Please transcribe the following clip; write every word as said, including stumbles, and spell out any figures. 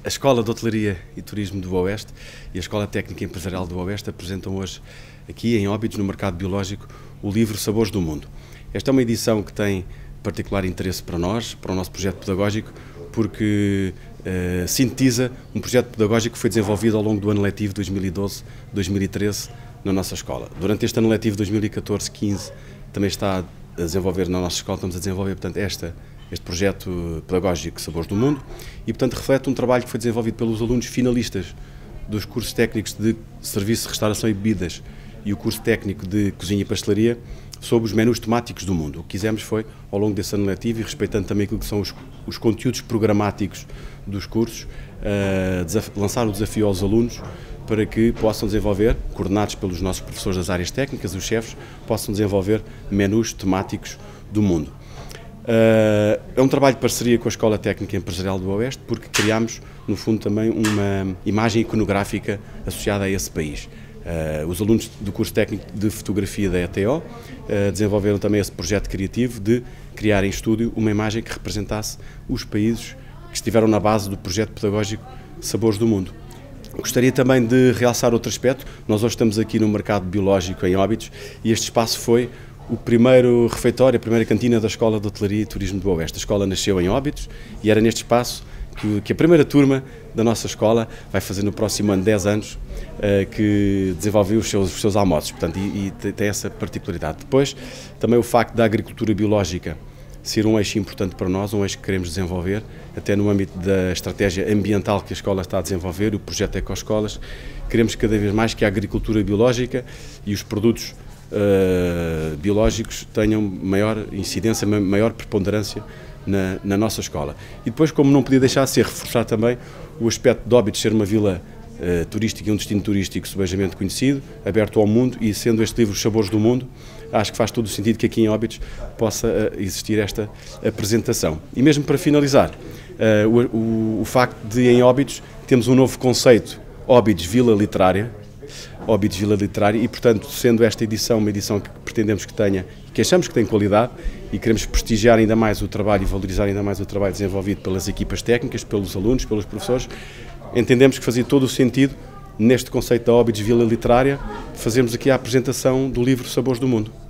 A Escola de Hotelaria e Turismo do Oeste e a Escola Técnica Empresarial do Oeste apresentam hoje, aqui em Óbidos, no mercado biológico, o livro Sabores do Mundo. Esta é uma edição que tem particular interesse para nós, para o nosso projeto pedagógico, porque uh, sintetiza um projeto pedagógico que foi desenvolvido ao longo do ano letivo dois mil e doze dois mil e treze na nossa escola. Durante este ano letivo dois mil e catorze quinze também está a desenvolver na nossa escola, estamos a desenvolver, portanto, esta este projeto pedagógico Sabores do Mundo e, portanto, reflete um trabalho que foi desenvolvido pelos alunos finalistas dos cursos técnicos de Serviço de Restauração e Bebidas e o curso técnico de Cozinha e Pastelaria sobre os menus temáticos do mundo. O que quisemos foi, ao longo desse ano letivo e respeitando também aquilo que são os, os conteúdos programáticos dos cursos, uh, lançar o desafio aos alunos para que possam desenvolver, coordenados pelos nossos professores das áreas técnicas, os chefes, possam desenvolver menus temáticos do mundo. Uh, é um trabalho de parceria com a Escola Técnica Empresarial do Oeste, porque criámos, no fundo, também uma imagem iconográfica associada a esse país. Uh, os alunos do curso técnico de fotografia da E T O uh, desenvolveram também esse projeto criativo de criar em estúdio uma imagem que representasse os países que estiveram na base do projeto pedagógico Sabores do Mundo. Gostaria também de realçar outro aspecto. Nós hoje estamos aqui no mercado biológico em Óbidos e este espaço foi o primeiro refeitório, a primeira cantina da Escola de Hotelaria e Turismo do Oeste. A escola nasceu em Óbidos e era neste espaço que, que a primeira turma da nossa escola vai fazer no próximo ano dez anos, uh, que desenvolveu os seus, os seus almoços, portanto, e, e tem essa particularidade. Depois, também o facto da agricultura biológica ser um eixo importante para nós, um eixo que queremos desenvolver, até no âmbito da estratégia ambiental que a escola está a desenvolver, o projeto Ecoescolas. Queremos cada vez mais que a agricultura biológica e os produtos Uh, biológicos tenham maior incidência, maior preponderância na, na nossa escola. E depois, como não podia deixar de ser, reforçar também o aspecto de Óbidos ser uma vila uh, turística e um destino turístico subejamente conhecido, aberto ao mundo, e sendo este livro Os Sabores do Mundo, acho que faz todo o sentido que aqui em Óbidos possa uh, existir esta apresentação. E mesmo para finalizar, uh, o, o, o facto de em Óbidos temos um novo conceito, Óbidos Vila Literária, Óbidos Vila Literária, e, portanto, sendo esta edição uma edição que pretendemos que tenha, que achamos que tem qualidade e queremos prestigiar ainda mais o trabalho e valorizar ainda mais o trabalho desenvolvido pelas equipas técnicas, pelos alunos, pelos professores, entendemos que fazia todo o sentido, neste conceito da Óbidos Vila Literária, fazermos aqui a apresentação do livro Sabores do Mundo.